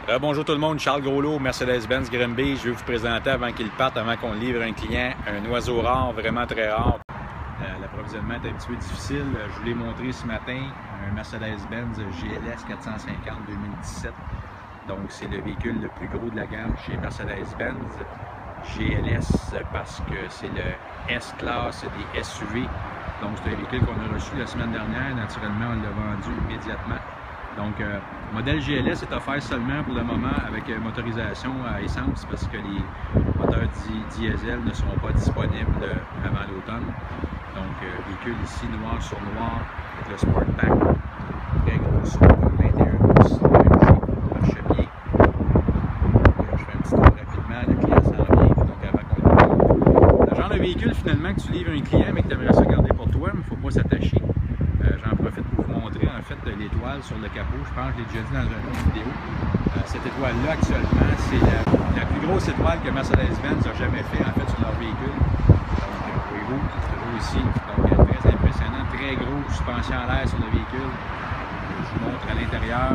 Bonjour tout le monde, Charles Groslot, Mercedes-Benz Grimby. Je vais vous présenter avant qu'il parte, avant qu'on livre un client, un oiseau rare, vraiment très rare. L'approvisionnement est un petit peu difficile. Je vous l'ai montré ce matin, un Mercedes-Benz GLS 450 2017. Donc c'est le véhicule le plus gros de la gamme chez Mercedes-Benz. GLS parce que c'est le S-Class des SUV. Donc c'est un véhicule qu'on a reçu la semaine dernière. Naturellement, on l'a vendu immédiatement. Donc, modèle GLS est offert seulement pour le moment avec motorisation à essence parce que les moteurs diesel ne seront pas disponibles avant l'automne. Donc, véhicule ici noir sur noir avec le Sport Pack, très gros son, 21 pouces, marchepied. Je fais un petit tour rapidement, le client s'en vient, donc avant qu'on le livre. Le genre de véhicule finalement que tu livres un client mais que tu aimerais ça garder pour toi, mais il ne faut pas s'attacher. J'en profite pour vous montrer en fait l'étoile sur le capot. Je pense que je l'ai déjà dit dans une autre vidéo. Cette étoile-là actuellement, c'est la plus grosse étoile que Mercedes-Benz a jamais fait en fait sur leur véhicule. Donc voyez-vous, c'est toujours ici. Donc très impressionnant, très gros, suspension à l'air sur le véhicule. Je vous montre à l'intérieur.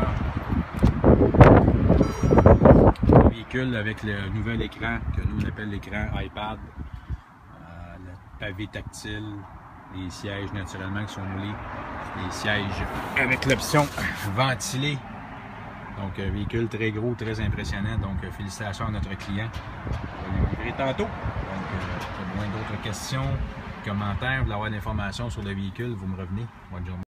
Le véhicule avec le nouvel écran que nous on appelle l'écran iPad. Le pavé tactile. Les sièges naturellement qui sont moulés, les sièges avec l'option ventilée. Donc un véhicule très gros, très impressionnant. Donc félicitations à notre client. On va le livrer tantôt. Donc si vous avez d'autres questions, commentaires, vous voulez avoir des informations sur le véhicule, vous me revenez. Bonne journée.